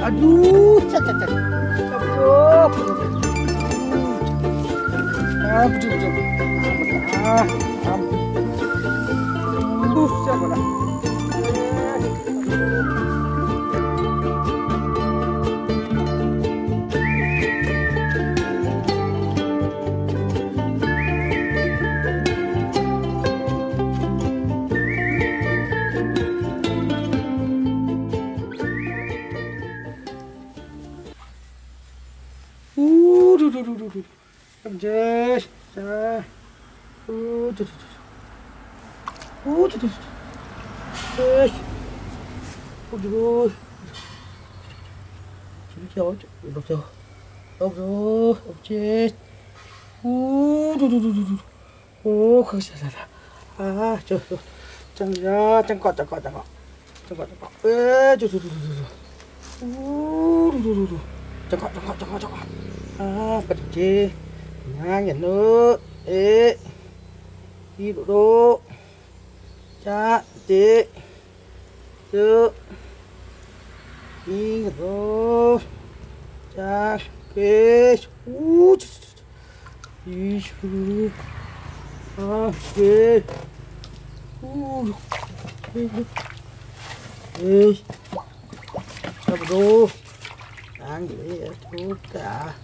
Aduh, cacat. Aduh, betul. Siapa dah? Just, Pergi nyanyi nu ibu do cantik yuk ini do cantik Sabar do Anggi suka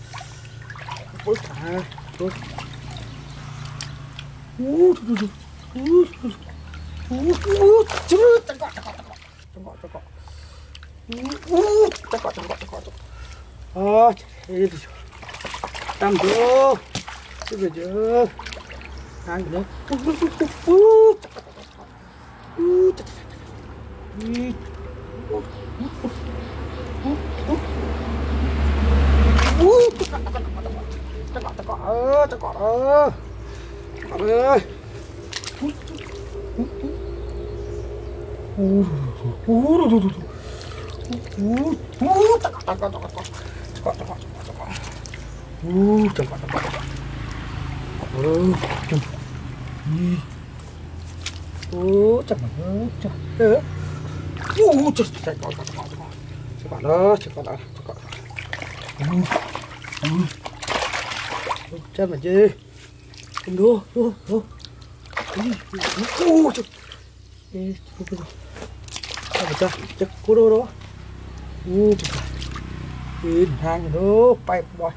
Bukan Oh, itu tambah sudah Anggiចាំមកជេនោះអូជេចាំចាចឹកគូរអូហាងនោះបែបបោះ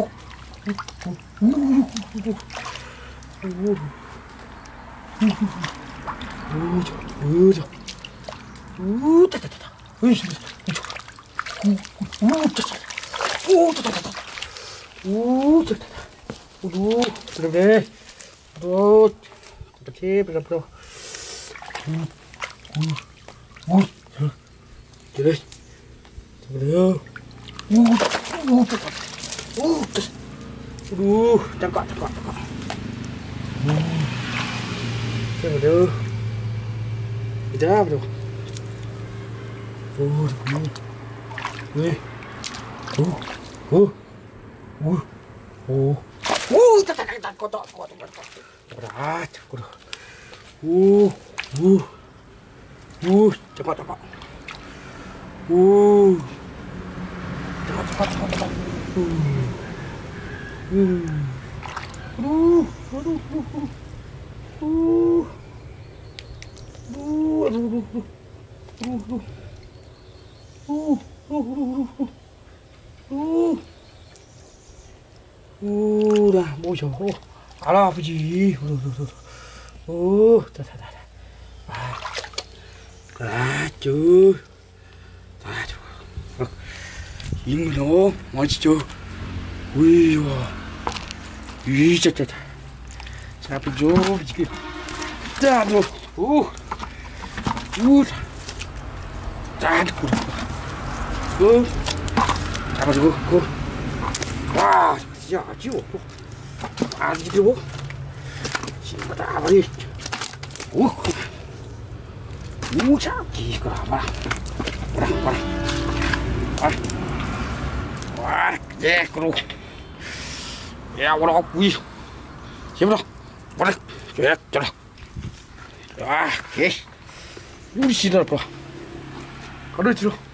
Aduh, belum deh. Aduh, kecil belum. Terus, sebelum. Aduh, cakap. Sebelum. Tidak belum. Kotak. Berat, kudu. Cepat. Cepat. Dah, bocor. Alah, pergi. Dah. Aduh. Ini loh, macam wih, cacat. Siapa jauh sikit. Dah tu. Dah tu. Siapa jauh. Wah, siapa jauh. Ada jauh. Siapa tak apa ni. Cantik ke apa? Wah, kru. Ya, walau wih. Siapa dah? Boleh. Jalan. Ah, oke. Ini sini apa? Kalau itu.